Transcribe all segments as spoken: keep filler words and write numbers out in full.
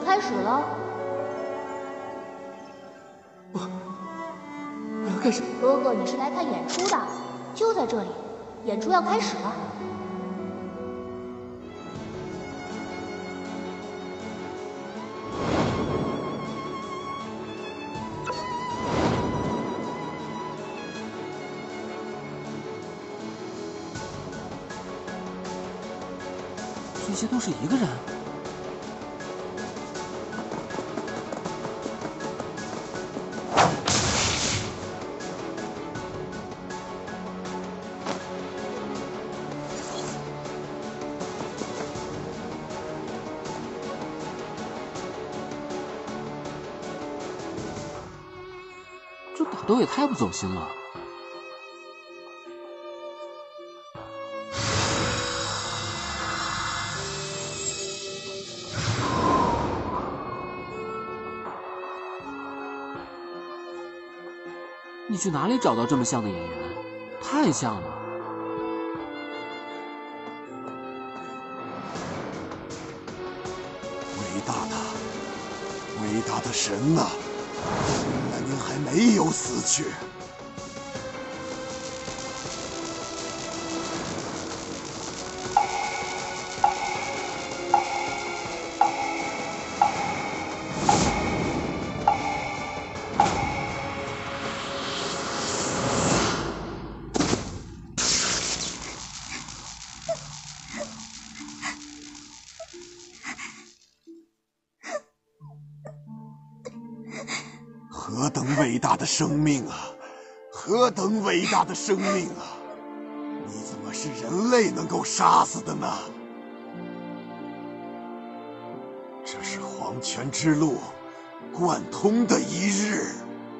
开始了。 我我要干什么？ 哥哥，你是来看演出的，就在这里，演出要开始了。 这些都是一个人。这打斗也太不走心了。你去哪里找到这么像的演员？太像了！ 伟大的，伟大的神呐！原来您还没有死去。何等伟大的生命啊！何等伟大的生命啊！你怎么是人类能够杀死的呢？这是黄泉之路贯通的一日。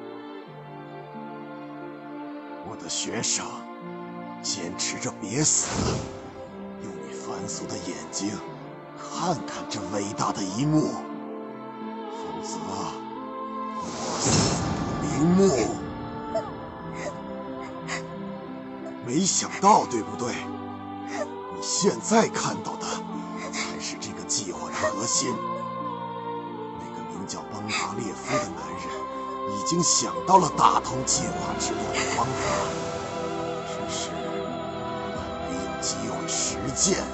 我的学生，坚持着别死，用你凡俗的眼睛看看这伟大的一幕，否则死不瞑目。没想到，对不对？你现在看到的才是这个计划的核心。那个名叫邦达列夫的男人已经想到了打通计划之路的方法，只是没有机会实践。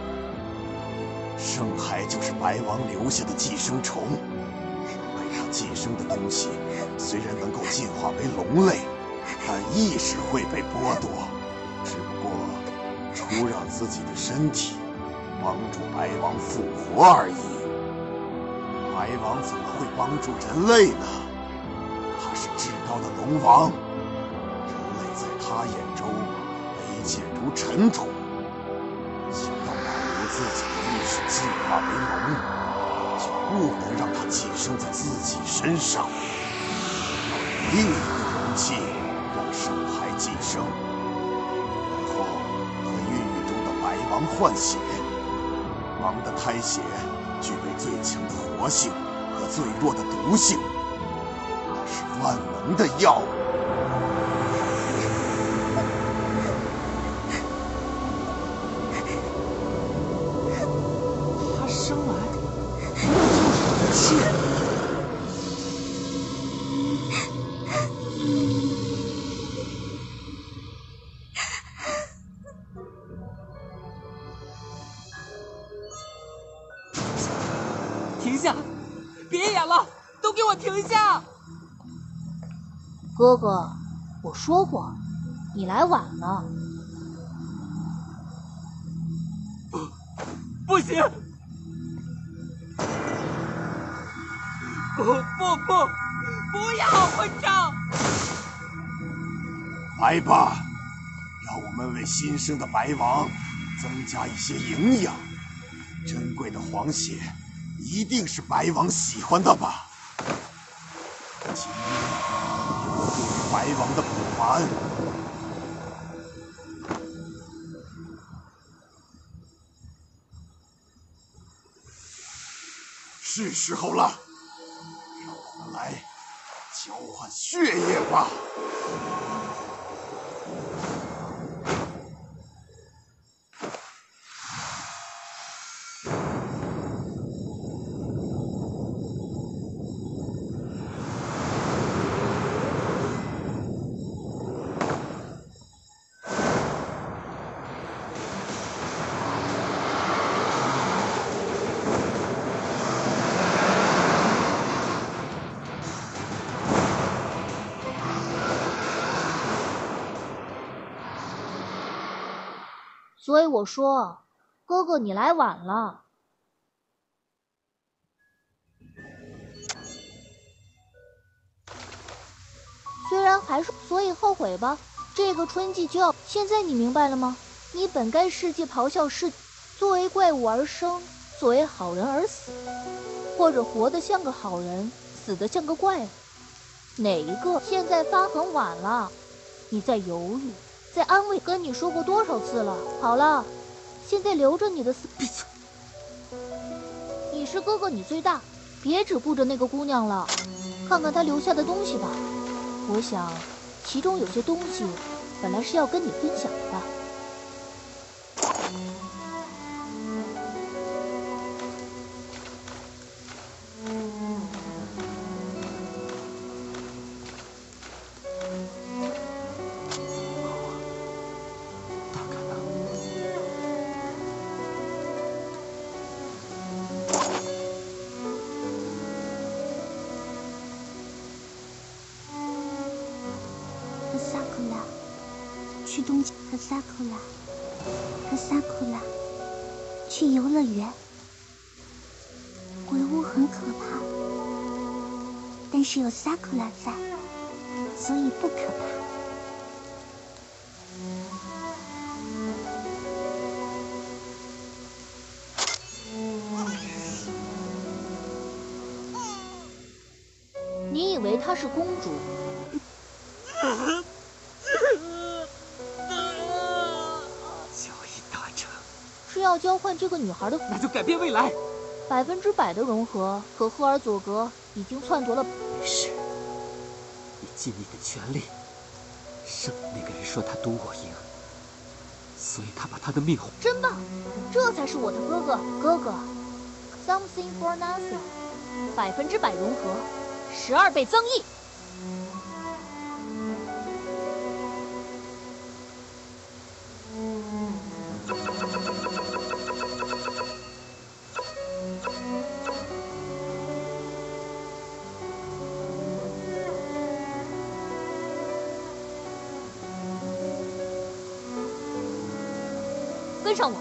圣骸就是白王留下的寄生虫。寄生的东西虽然能够进化为龙类，但意识会被剥夺，只不过出让自己的身体帮助白王复活而已。白王怎么会帮助人类呢？他是至高的龙王，人类在他眼中卑贱如尘土。想要保留自己的意识进化为龙，不能让它寄生在自己身上，要用另一个容器让圣骸寄生，然后和孕育中的白王换血。王的胎血具备最强的活性和最弱的毒性，它是万能的药物。 他生来停下！别演了，都给我停下！ 哥哥，我说过，你来晚了。 不行！不不不！不要混账！ 来吧，让我们为新生的白王增加一些营养。珍贵的黄血一定是白王喜欢的吧？今夜有助于白王的补完。是时候了，让我们来交换血液吧。 所以我说，哥哥你来晚了。虽然还是，所以后悔吧。这个春季就要，现在你明白了吗？你本该世界咆哮世，作为怪物而生，作为好人而死，或者活得像个好人，死得像个怪物。哪一个？现在发很晚了，你在犹豫，在安慰，跟你说过多少次了？好了，现在留着你的死。闭嘴！你是哥哥，你最大，别只顾着那个姑娘了，看看她留下的东西吧。我想，其中有些东西本来是要跟你分享的。 大概呢？ 和萨库拉去东京，和萨库拉，和萨库拉去游乐园。鬼屋很可怕，但是有萨库拉在，所以不可怕。 你以为她是公主？ 交易达成， 是要交换这个女孩的， 那就改变未来。 百分之百的融合。可赫尔佐格已经篡夺了。 于是，你尽你的全力。胜那个人说他赌我赢，所以他把他的命换。 真棒，这才是我的哥哥。哥哥 ，something for nothing， 百分之百融合，十二倍增益。跟上我。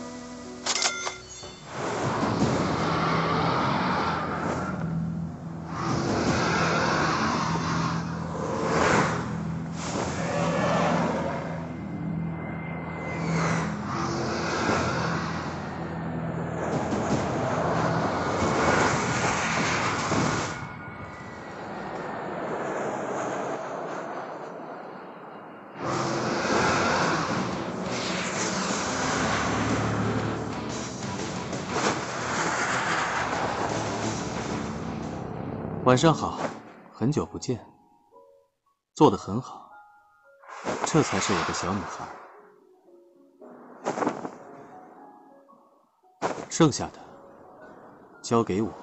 晚上好，很久不见，做得很好，这才是我的小女孩。剩下的交给我。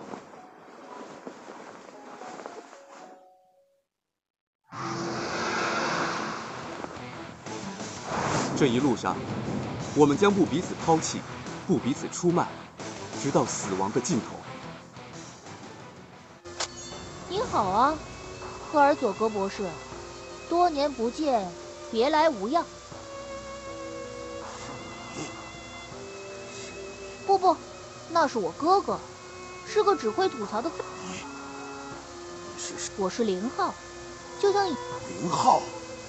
这一路上，我们将不彼此抛弃，不彼此出卖，直到死亡的尽头。 你好啊，赫尔佐格博士，多年不见，别来无恙。不不，那是我哥哥，是个只会吐槽的。我是零号，就像零号。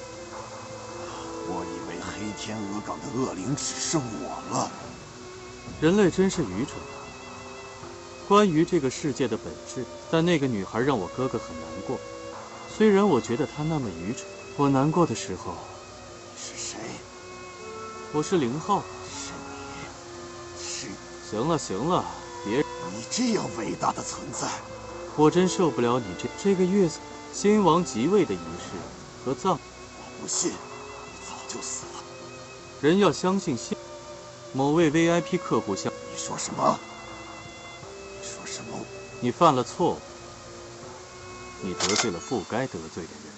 我以为黑天鹅港的恶灵只剩我了。 人类真是愚蠢啊！关于这个世界的本质，但那个女孩让我哥哥很难过。虽然我觉得她那么愚蠢，我难过的时候， 是谁？ 我是零号。 是你，是…… 行了行了，别…… 你这样伟大的存在， 我真受不了你这这个月子新王即位的仪式和葬。 我不信，你早就死了。 人要相信信。某位 V I P 客户相…… 你说什么？什么？ 你犯了错误，你得罪了不该得罪的人。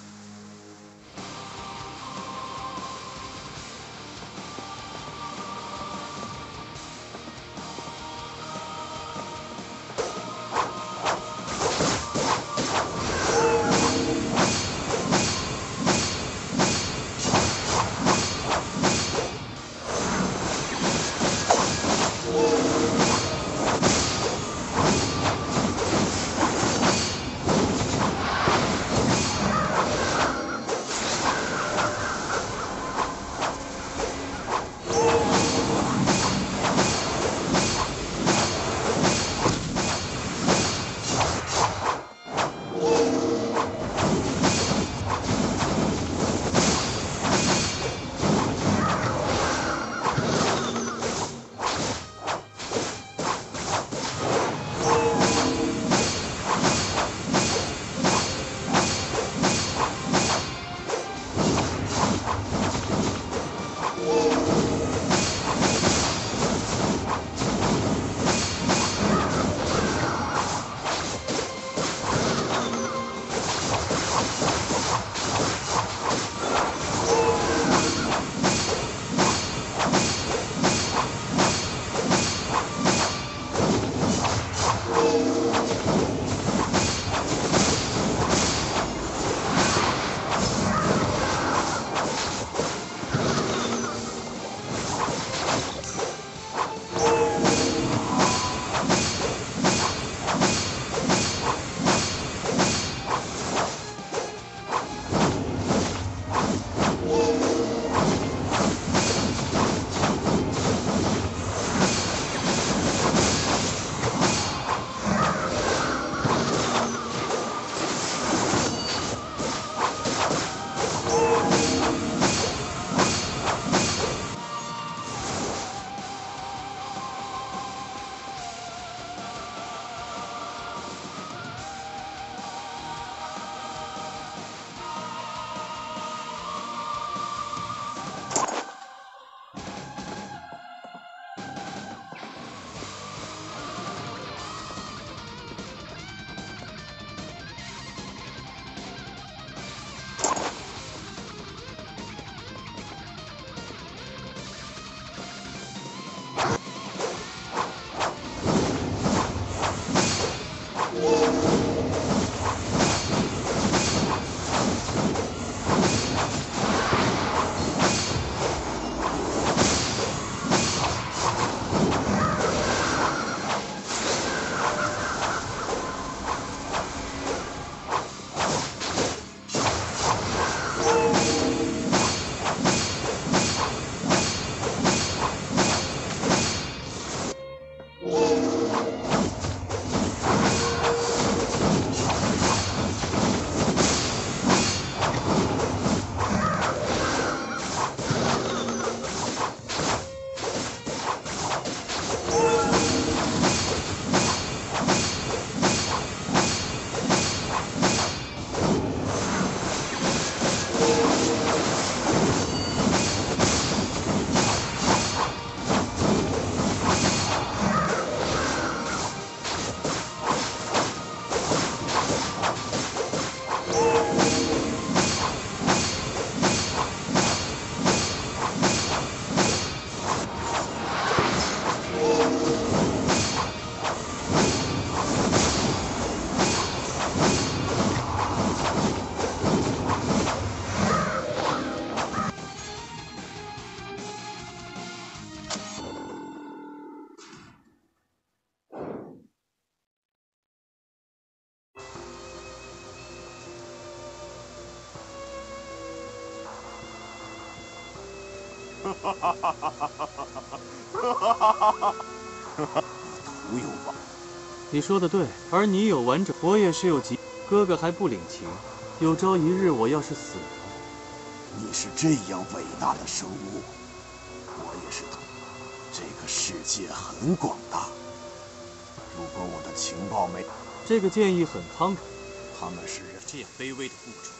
徒有吧？ 你说的对，而你有完整，我也是有疾，哥哥还不领情。有朝一日我要是死了， 你是这样伟大的生物，我也是。这个世界很广大，如果我的情报没…… 这个建议很慷慨。 他们是人这样卑微的物种。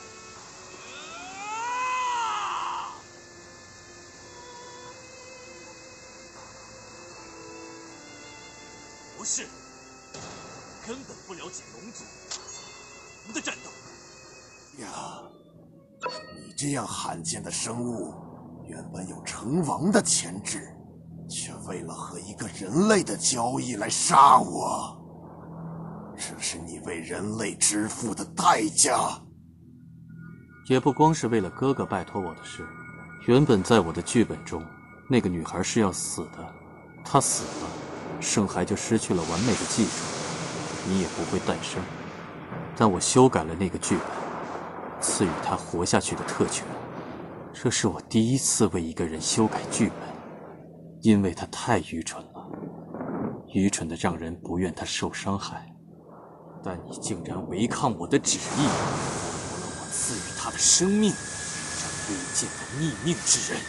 不是，根本不了解龙族我们的战斗。 呀，你这样罕见的生物，原本有成王的潜质，却为了和一个人类的交易来杀我。这是你为人类支付的代价。 也不光是为了哥哥拜托我的事，原本在我的剧本中，那个女孩是要死的，她死了，圣孩就失去了完美的技术，你也不会诞生。但我修改了那个剧本，赐予她活下去的特权。这是我第一次为一个人修改剧本，因为他太愚蠢了，愚蠢的让人不愿他受伤害。但你竟然违抗我的旨意，我赐予他的生命，这卑贱的逆命之人！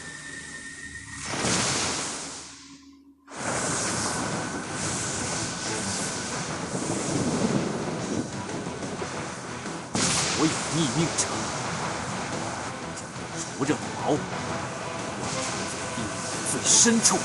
我有逆命者，将这灼热的矛要冲在地狱的最深处。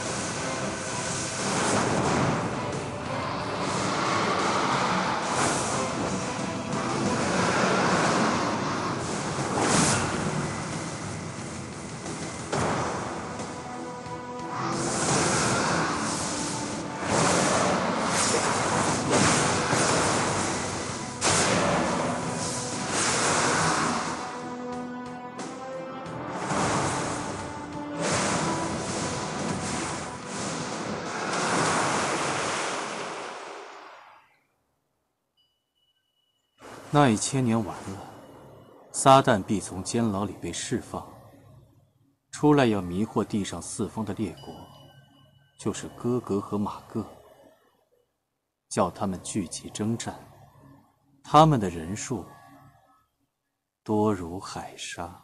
那一千年完了，撒旦必从监牢里被释放，出来要迷惑地上四方的列国，就是哥格和马各，叫他们聚集征战，他们的人数多如海沙。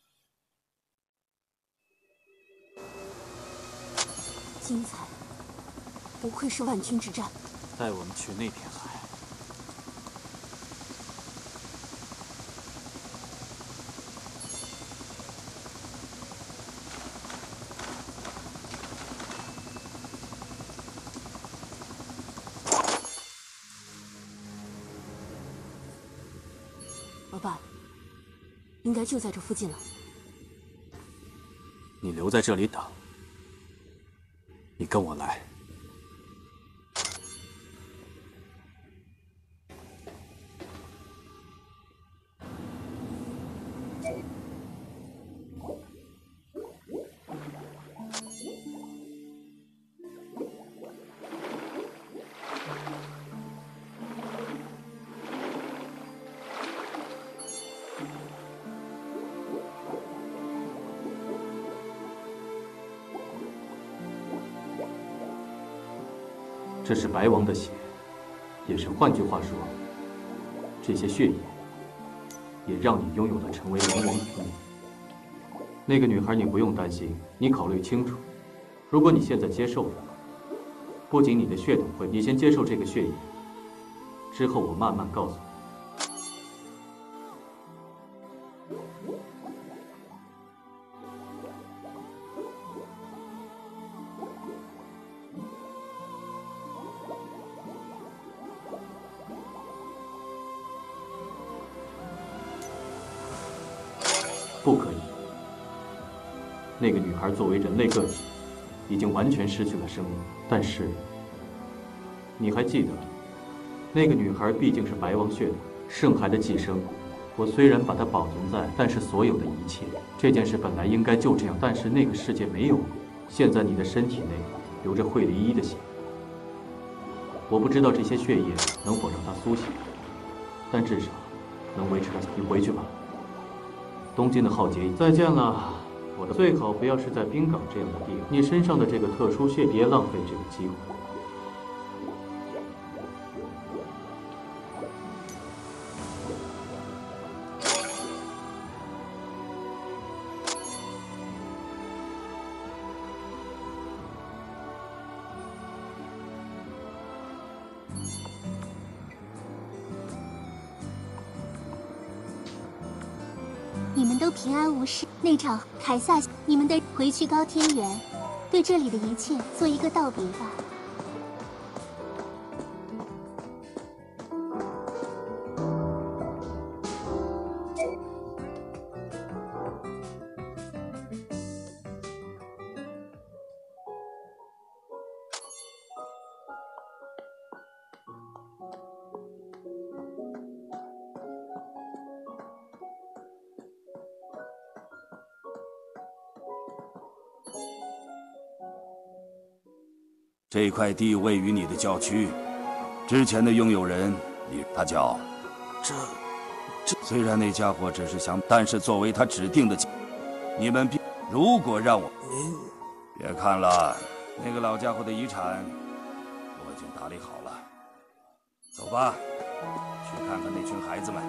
精彩，不愧是万军之战。 带我们去那片海。 老板，应该就在这附近了。 你留在这里等，你跟我来。这是白王的血，也是换句话说，这些血液也让你拥有了成为龙王的能力。那个女孩你不用担心，你考虑清楚，如果你现在接受了，不仅你的血统会，你先接受这个血液，之后我慢慢告诉你。不可以。那个女孩作为人类个体，已经完全失去了生命。但是，你还记得，那个女孩毕竟是白王血统，圣孩的寄生。我虽然把她保存在，但是所有的一切，这件事本来应该就这样，但是那个世界没有。现在你的身体内流着惠离一的血，我不知道这些血液能否让她苏醒，但至少能维持她。你回去吧。东京的浩劫，再见了， 我的最好不要是在冰港这样的地方。你身上的这个特殊血，别浪费这个机会。 你们都平安无事。那场凯撒，你们的回去高天原，对这里的一切做一个道别吧。 这块地位于你的教区，之前的拥有人，你他叫…… 这…… 这虽然那家伙只是想，但是作为他指定的，你们必如果让我…… 您别看了，那个老家伙的遗产，我已经打理好了。走吧，去看看那群孩子们。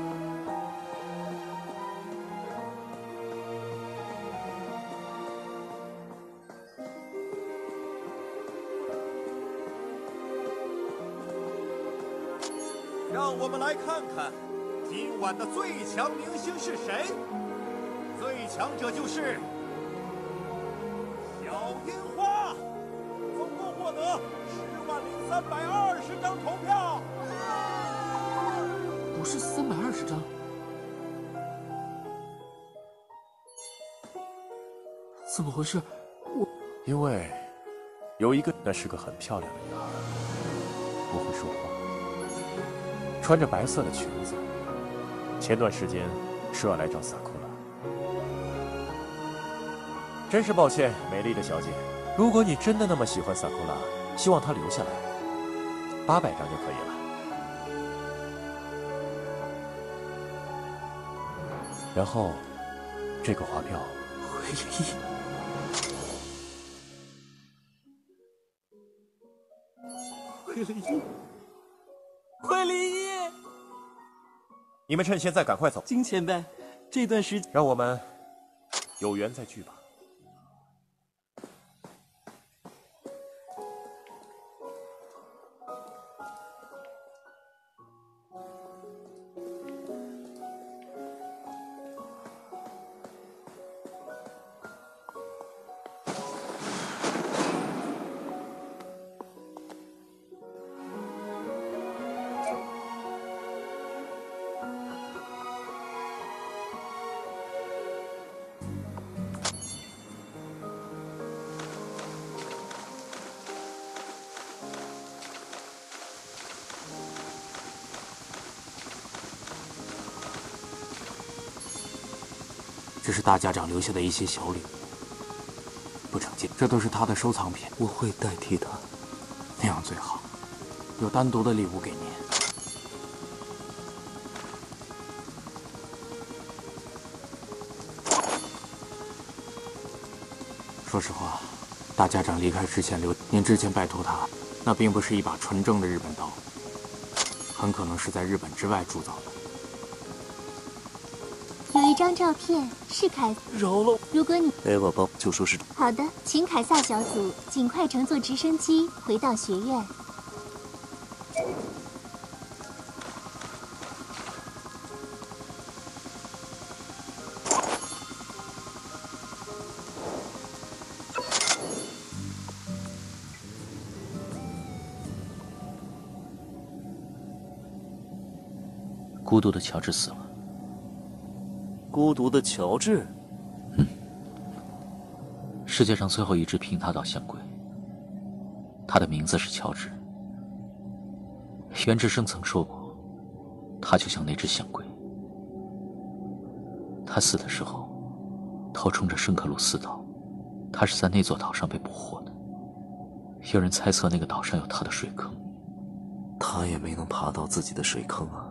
让我们来看看，今晚的最强明星是谁？最强者就是小樱花，总共获得十万零三百二十张投票。 不是三百二十张，怎么回事？我因为有一个，那是个很漂亮的女孩，不会说话。穿着白色的裙子，前段时间说要来找萨库拉。真是抱歉，美丽的小姐，如果你真的那么喜欢萨库拉，希望她留下来，八百张就可以了。然后，这个发票， 惠理，惠理，惠理。 你们趁现在赶快走。 金前辈，这段时间让我们有缘再聚吧。 这是大家长留下的一些小礼物，不成敬。这都是他的收藏品，我会代替他，那样最好。有单独的礼物给您。说实话，大家长离开之前留您之前拜托他，那并不是一把纯正的日本刀，很可能是在日本之外铸造的。 有一张照片是凯饶了， 如果你给我包，就说是好的，请凯撒小组尽快乘坐直升机回到学院。 孤独的乔治死了。 孤独的乔治。 嗯，世界上最后一只平塔岛象龟，它的名字是乔治。袁志生曾说过，他就像那只象龟。他死的时候，头冲着圣克鲁斯岛，他是在那座岛上被捕获的。有人猜测那个岛上有他的水坑， 他也没能爬到自己的水坑啊，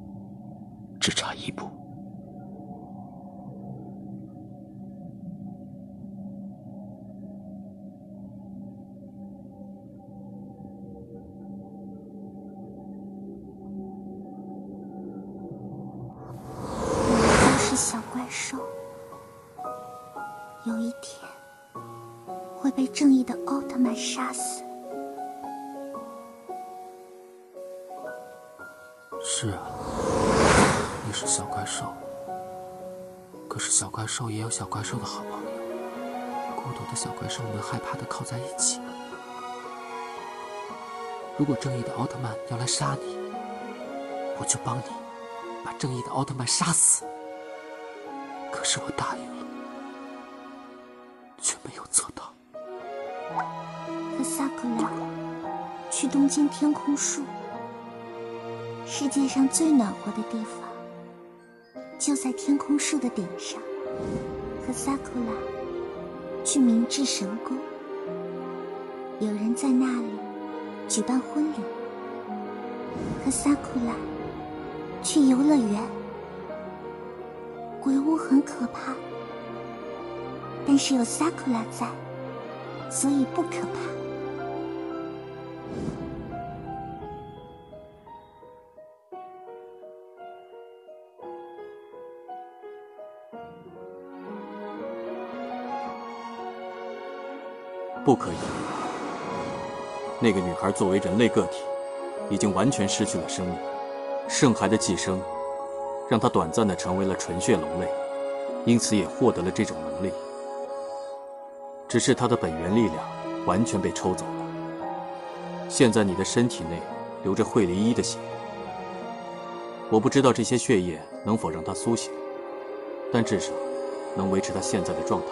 只差一步。 会被正义的奥特曼杀死。 是啊，你是小怪兽，可是小怪兽也有小怪兽的好朋友。孤独的小怪兽们害怕的靠在一起。如果正义的奥特曼要来杀你，我就帮你把正义的奥特曼杀死。可是我答应了，却没有做到。 和萨克拉去东京天空树，世界上最暖和的地方就在天空树的顶上。和萨克拉去明治神宫，有人在那里举办婚礼。和萨库拉去游乐园，鬼屋很可怕，但是有萨库拉在，所以不可怕。 不可以。那个女孩作为人类个体，已经完全失去了生命。圣骸的寄生，让她短暂地成为了纯血龙类，因此也获得了这种能力。只是她的本源力量完全被抽走了。现在你的身体内流着惠梨伊的血，我不知道这些血液能否让她苏醒，但至少能维持她现在的状态。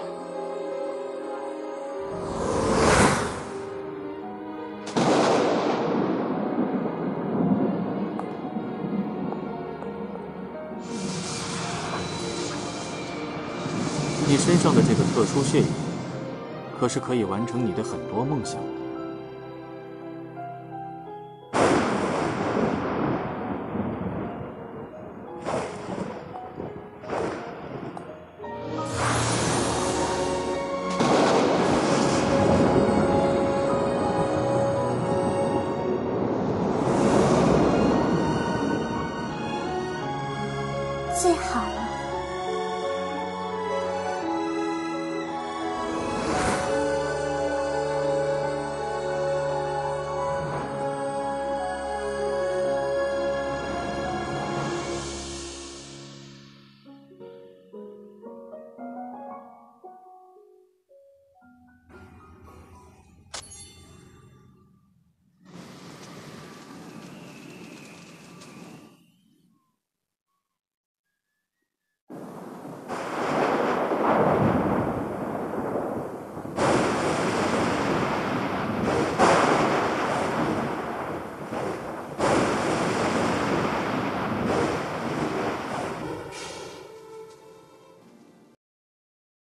你身上的这个特殊血液，可是可以完成你的很多梦想。